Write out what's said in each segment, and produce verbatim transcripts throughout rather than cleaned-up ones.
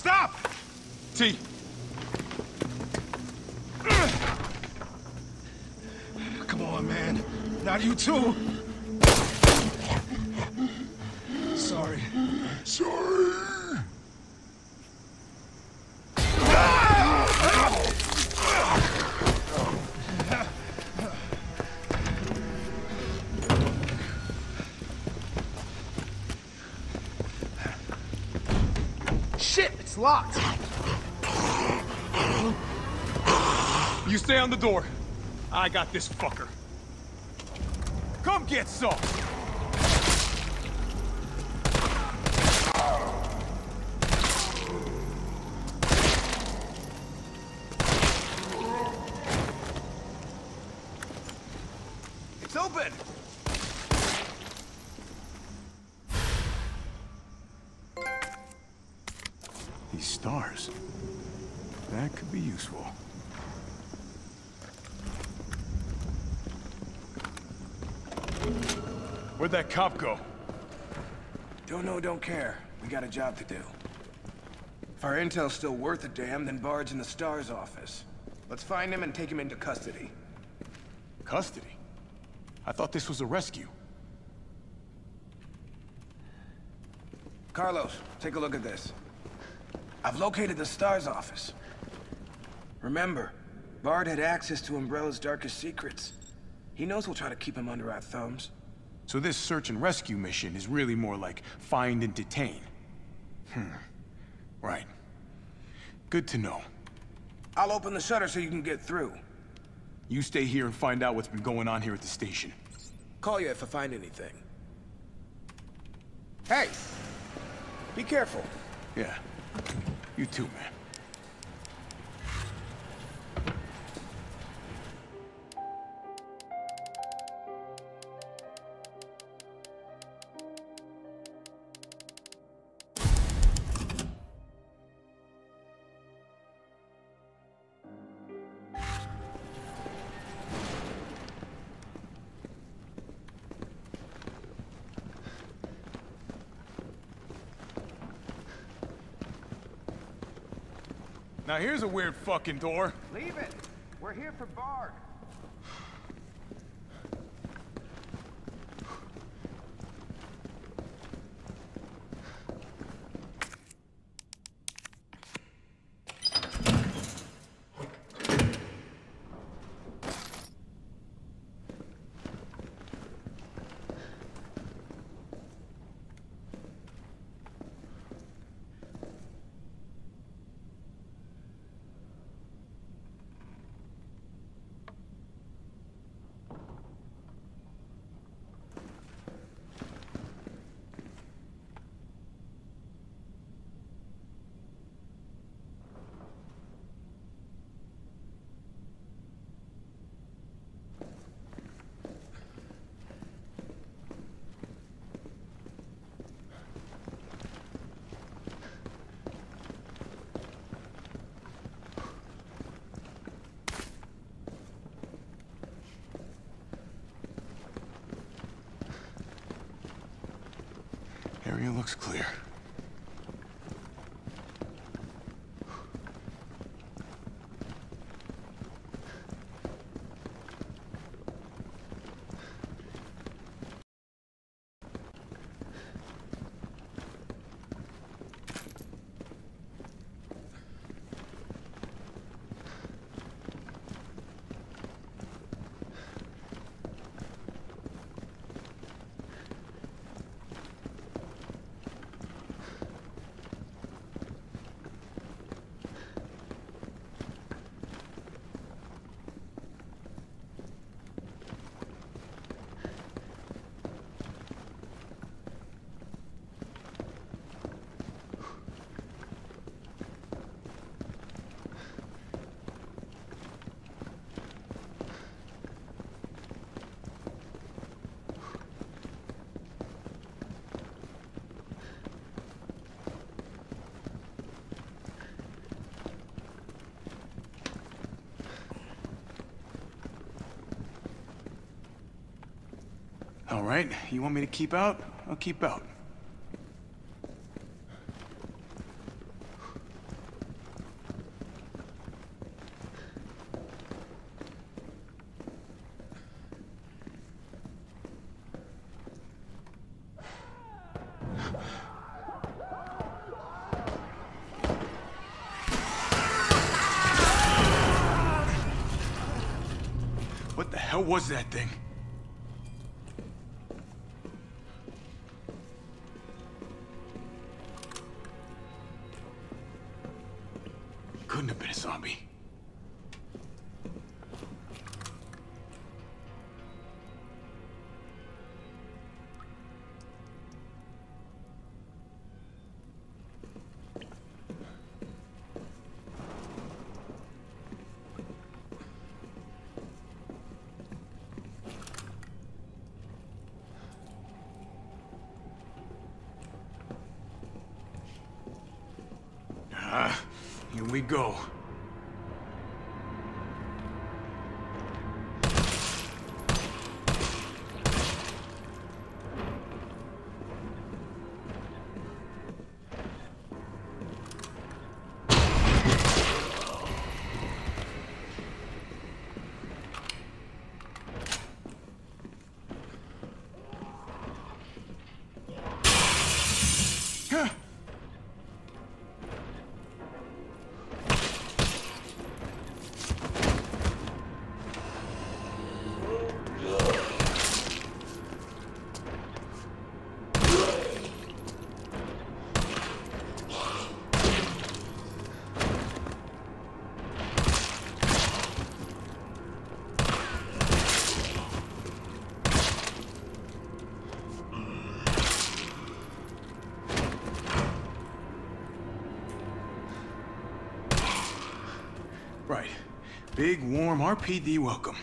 Stop! T. Come on, man. Not you too. Sorry. Sorry. Shit, it's locked. You stay on the door. I got this fucker. Come get some. It's open. These stars. That could be useful. Where'd that cop go? Don't know, don't care. We got a job to do. If our intel's still worth a damn, then Bard's in the STARS office. Let's find him and take him into custody. Custody? I thought this was a rescue. Carlos, take a look at this. I've located the STARS office. Remember, Bard had access to Umbrella's darkest secrets. He knows we'll try to keep him under our thumbs. So this search and rescue mission is really more like find and detain. Hmm. Right. Good to know. I'll open the shutter so you can get through. You stay here and find out what's been going on here at the station. Call you if I find anything. Hey! Be careful. Yeah. You too, man. Now here's a weird fucking door. Leave it. We're here for Bard. Area looks clear. All right, you want me to keep out? I'll keep out. hell was that thing? Couldn't have been a zombie. Ah, here we go. Right. Big, warm R P D welcome.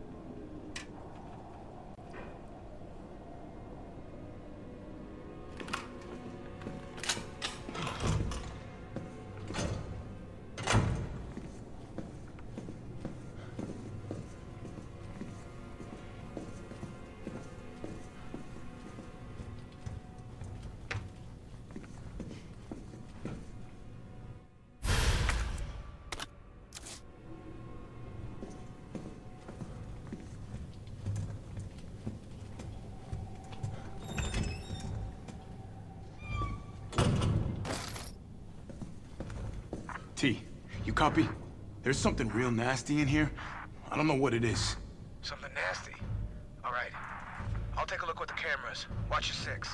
T, you copy? There's something real nasty in here. I don't know what it is. Something nasty? All right. I'll take a look with the cameras. Watch your six.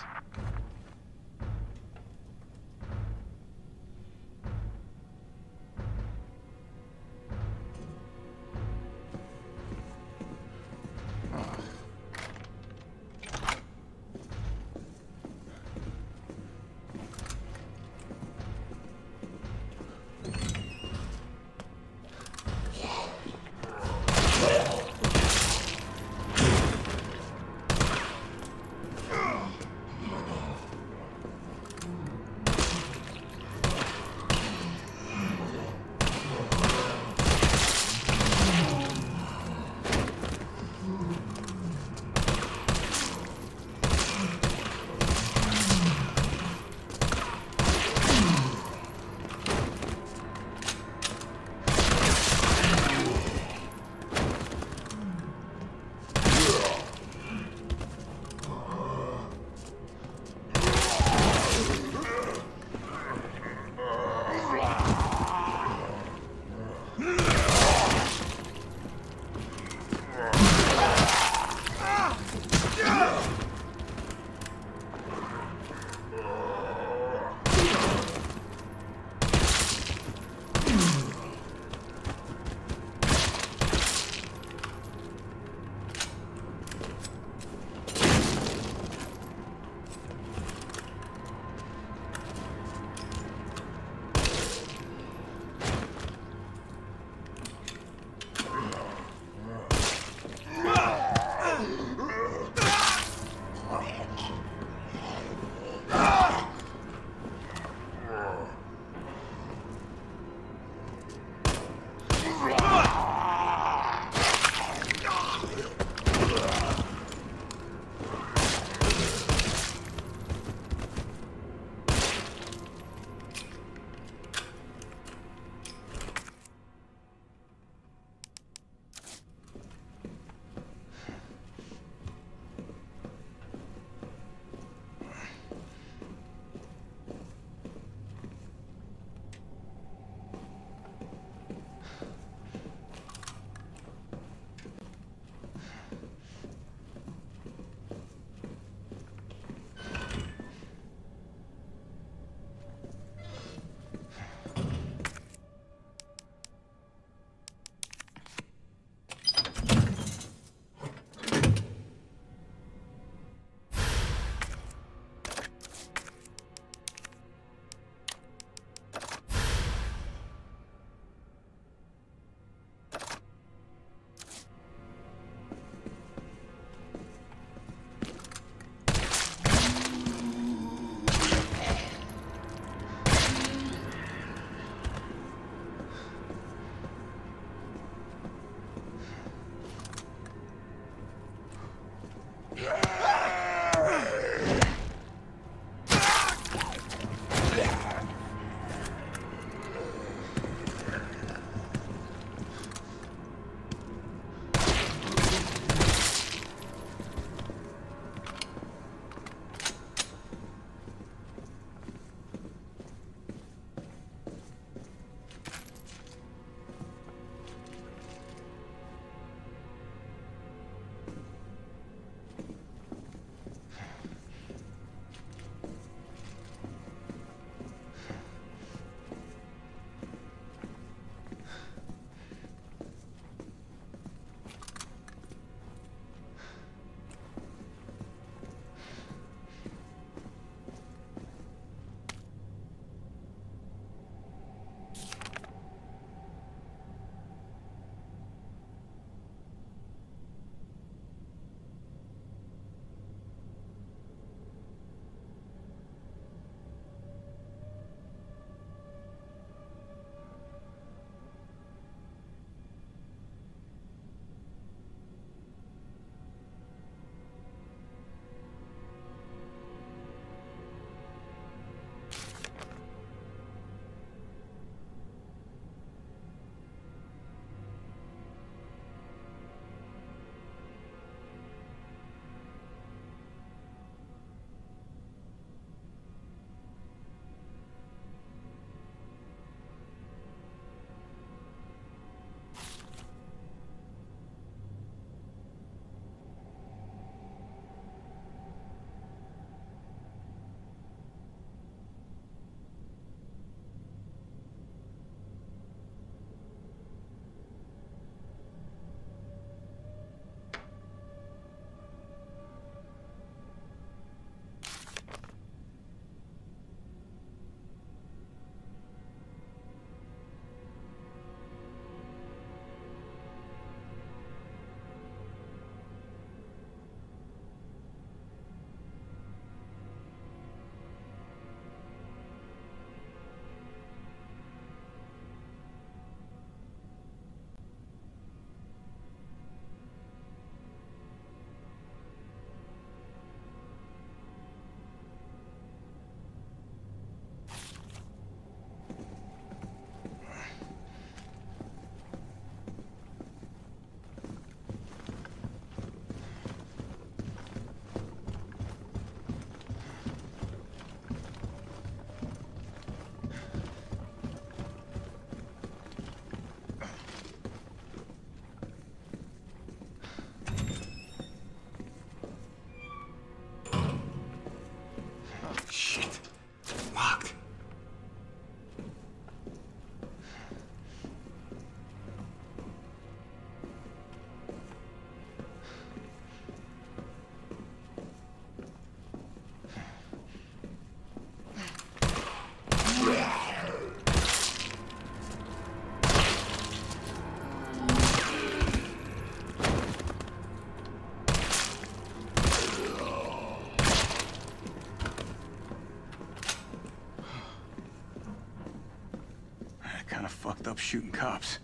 stop shooting cops.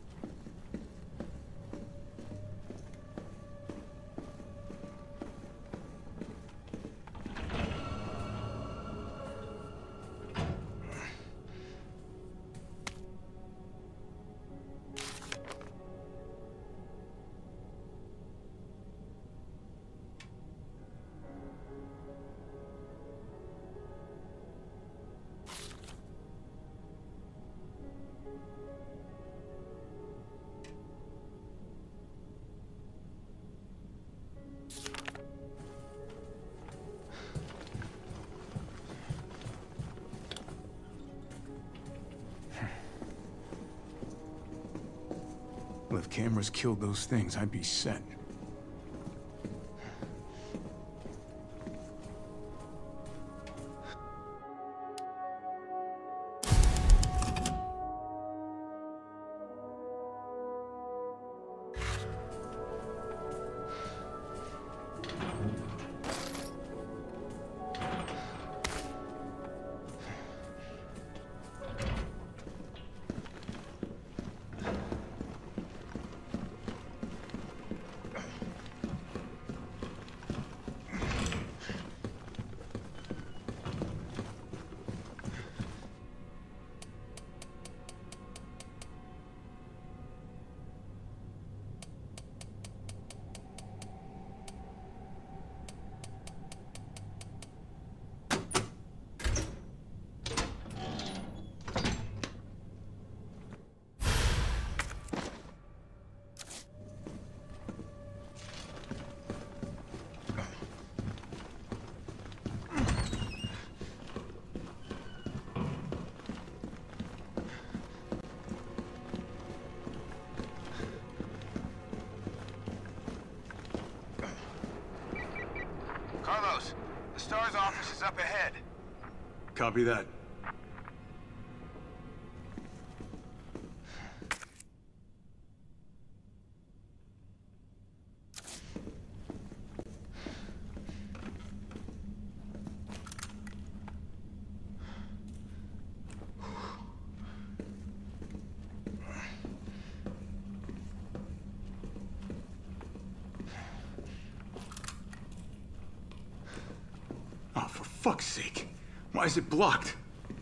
Well, if cameras killed those things, I'd be set. Carlos, the STARS office is up ahead. Copy that. Oh, for fuck's sake. Why is it blocked?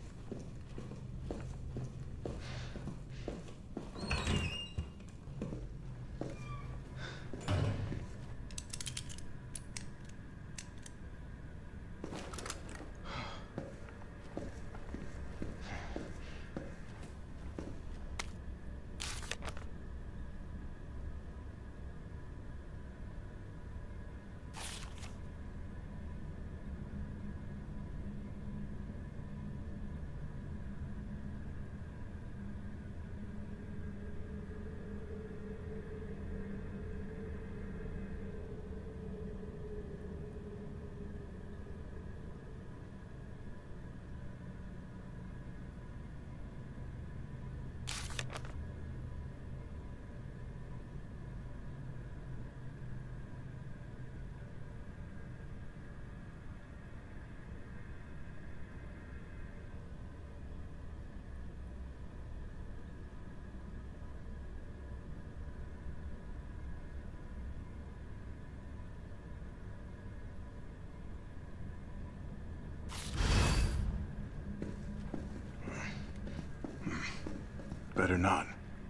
Better not.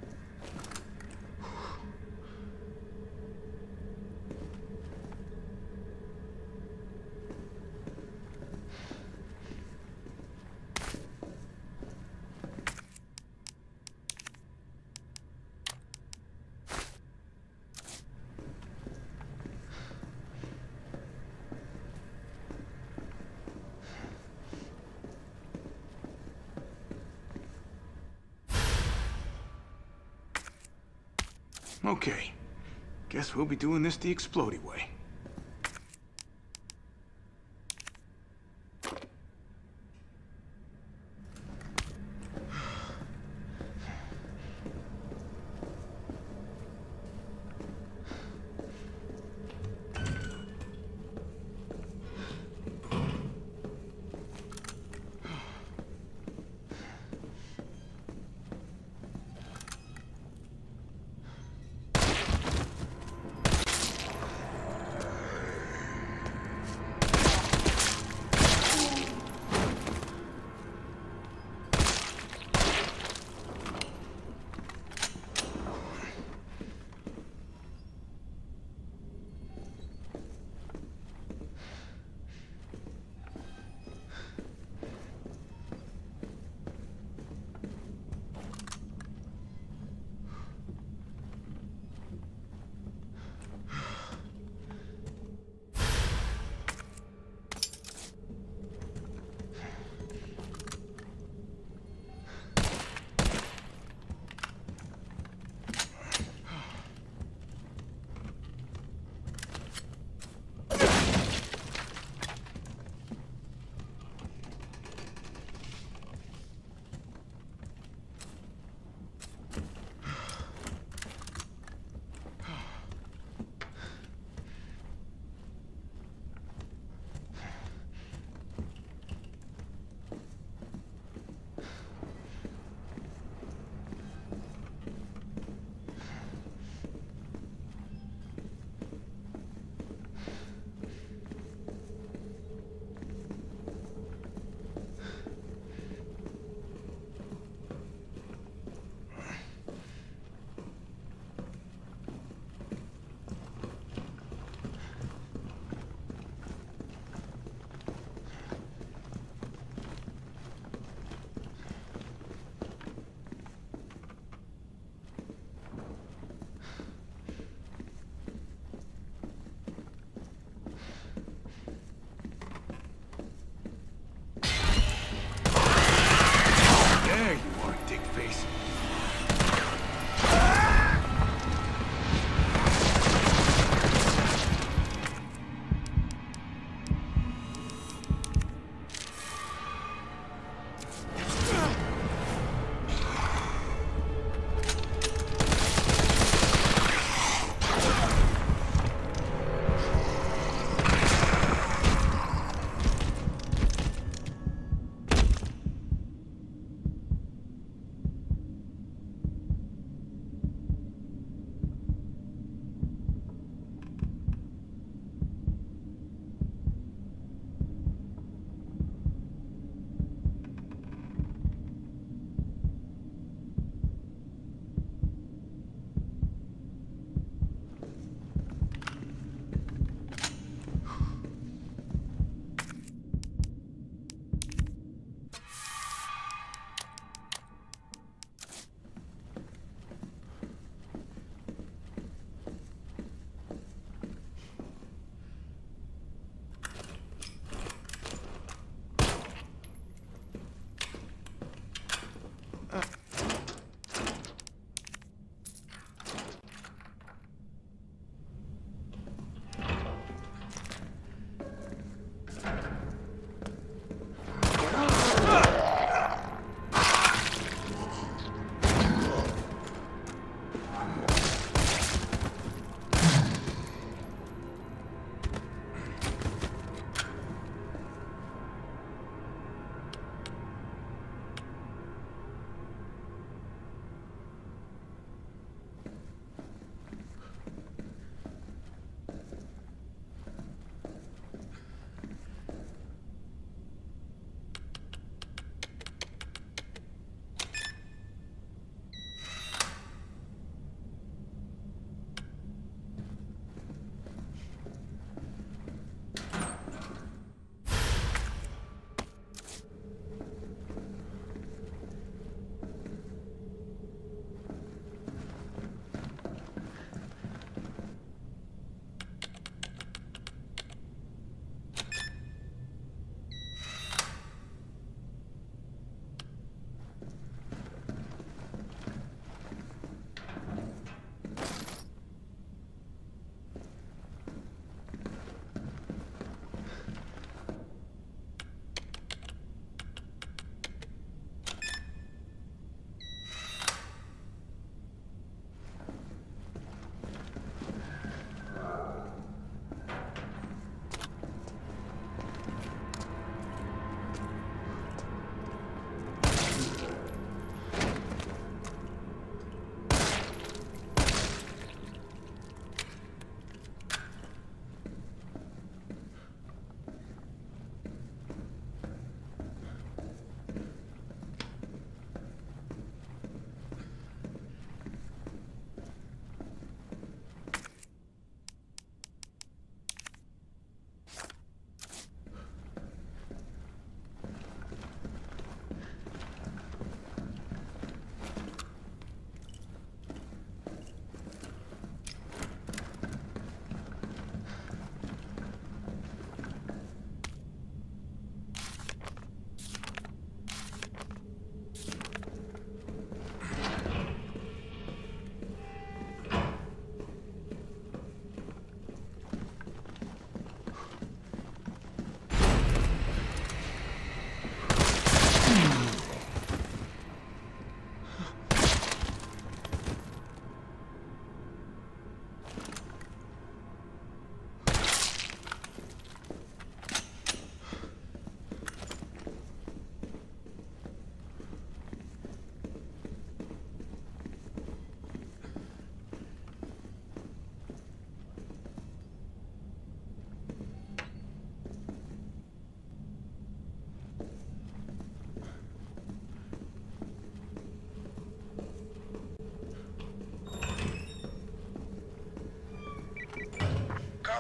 Okay. Guess we'll be doing this the explodey way.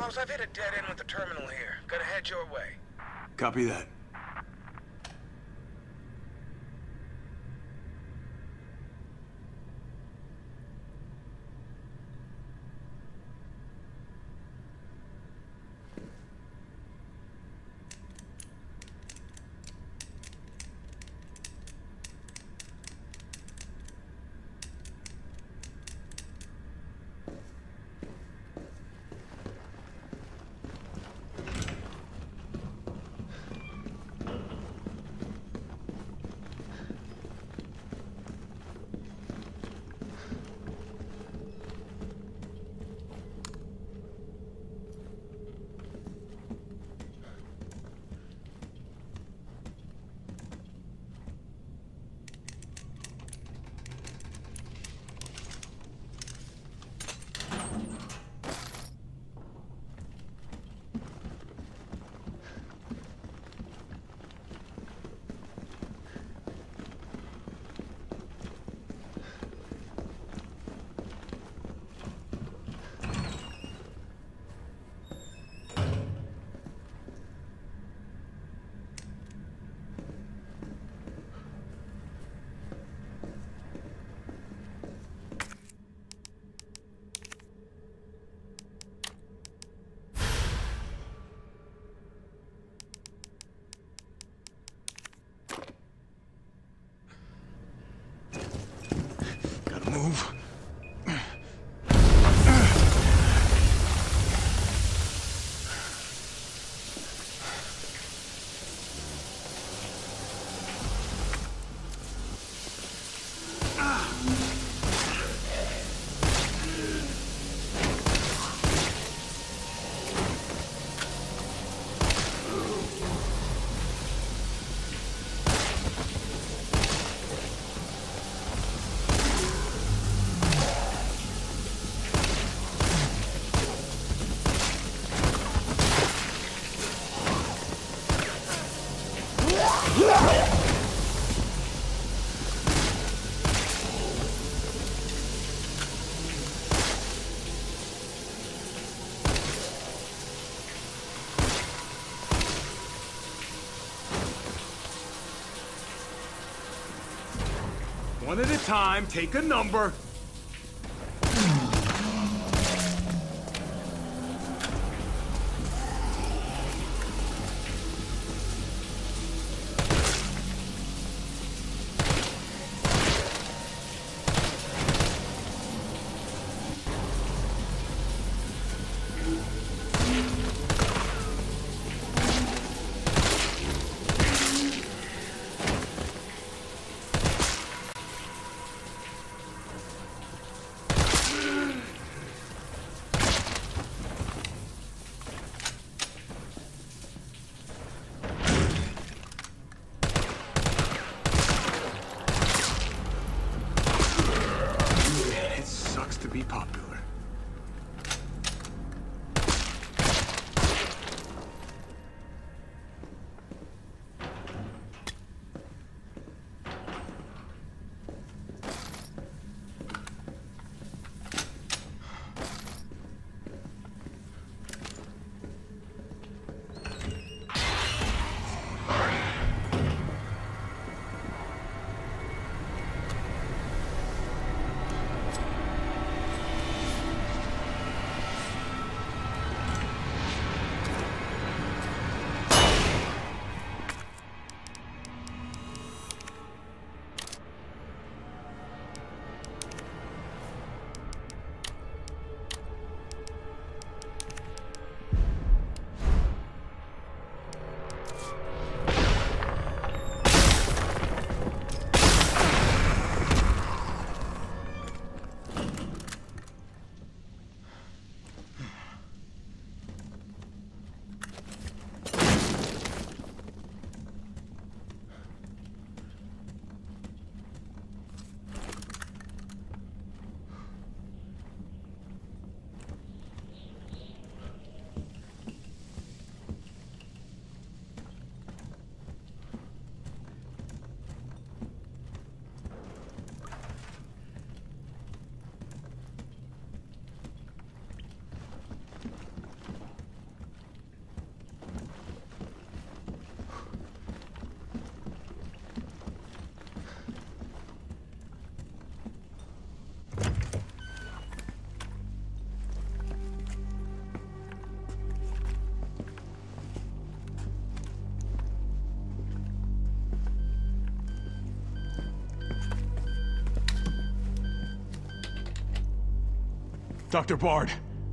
Carlos, I've hit a dead end with the terminal here. Gotta head your way. Copy that. Move. One at a time, take a number. Be popular. Doctor Bard.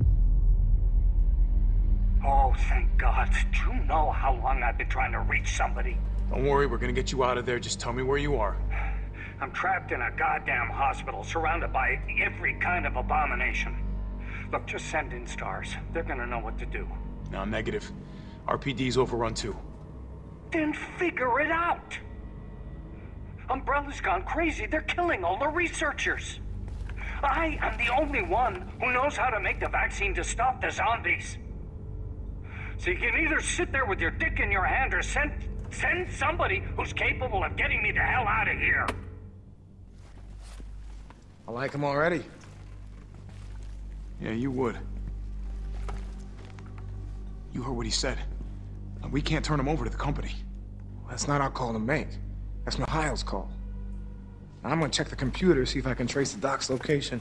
Oh, thank God. Do you know how long I've been trying to reach somebody? Don't worry, we're gonna get you out of there. Just tell me where you are. I'm trapped in a goddamn hospital, surrounded by every kind of abomination. Look, just send in stars. They're gonna know what to do. No, negative. R P D's overrun too. Then figure it out! Umbrella's gone crazy. They're killing all the researchers. I am the only one who knows how to make the vaccine to stop the zombies. So you can either sit there with your dick in your hand or send, send somebody who's capable of getting me the hell out of here. I like him already. Yeah, you would. You heard what he said. We can't turn him over to the company. That's not our call to make. That's Mikhail's call. I'm gonna check the computer, see if I can trace the doc's location.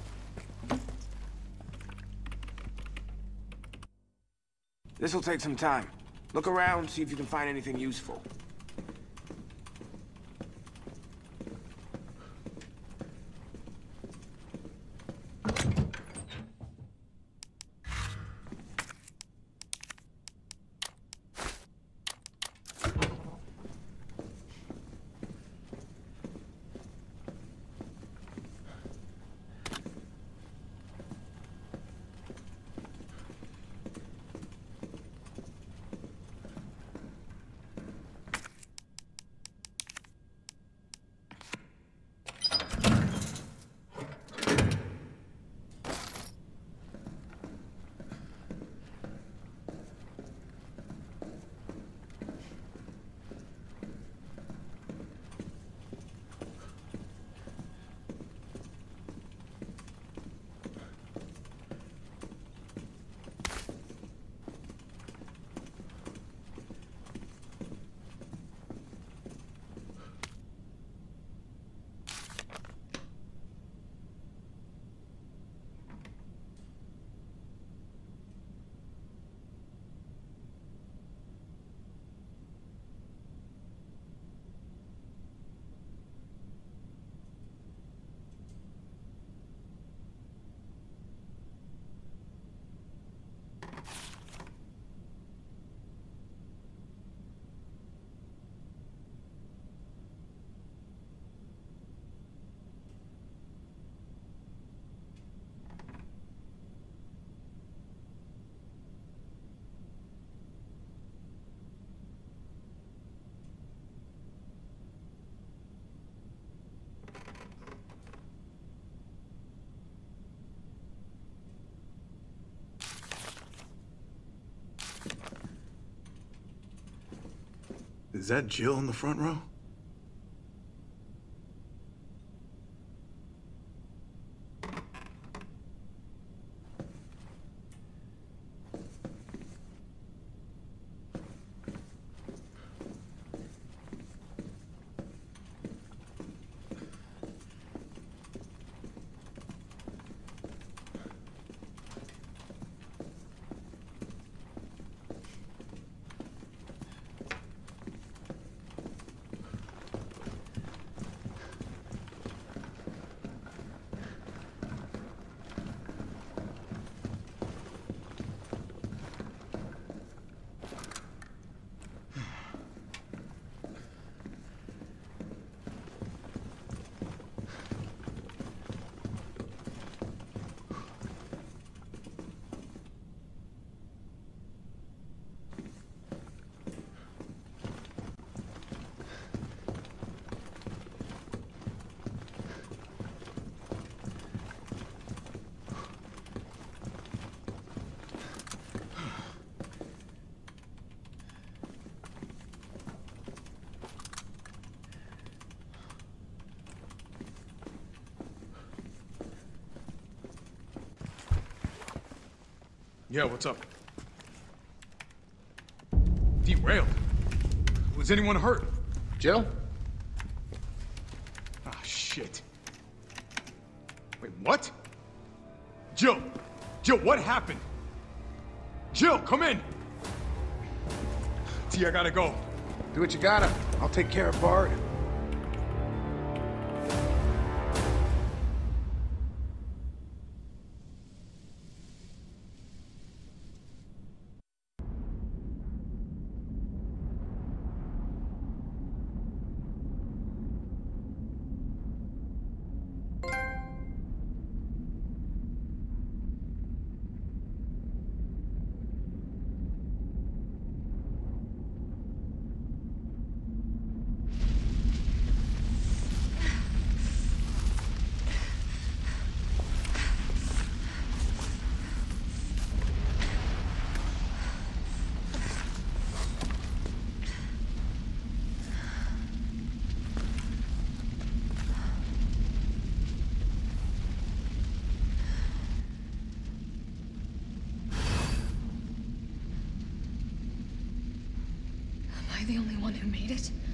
This'll take some time. Look around, see if you can find anything useful. Is that Jill in the front row? Yeah, what's up? Derailed? Was anyone hurt? Jill? Ah, shit. Wait, what? Jill! Jill, what happened? Jill, come in! T, I gotta go. Do what you gotta. I'll take care of Bard. the only one who made it?